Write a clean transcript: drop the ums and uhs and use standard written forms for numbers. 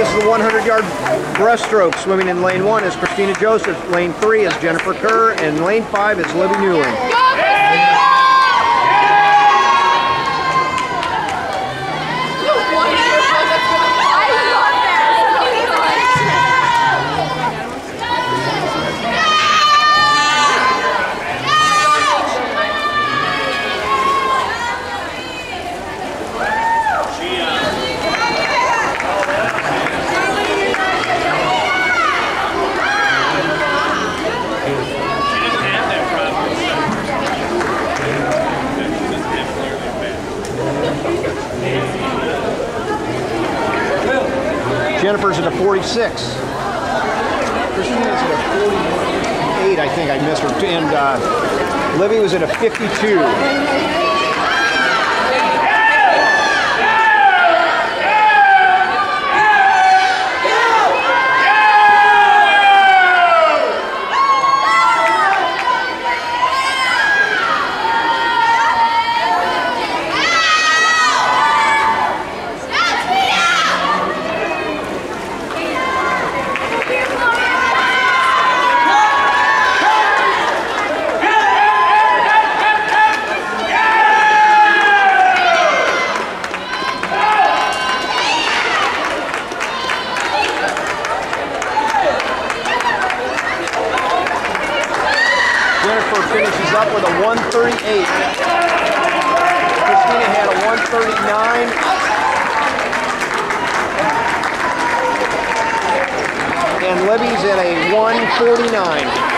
is the 100-yard breaststroke. Swimming in lane 1 is Christina Joseph. Lane 3 is Jennifer Kerr. And lane 5 is Libby Newland. Jennifer's at a 46. Christina's at a 48, I think I missed her. And Libby was at a 52. Jennifer finishes up with a 138. Christina had a 139. And Libby's at a 149.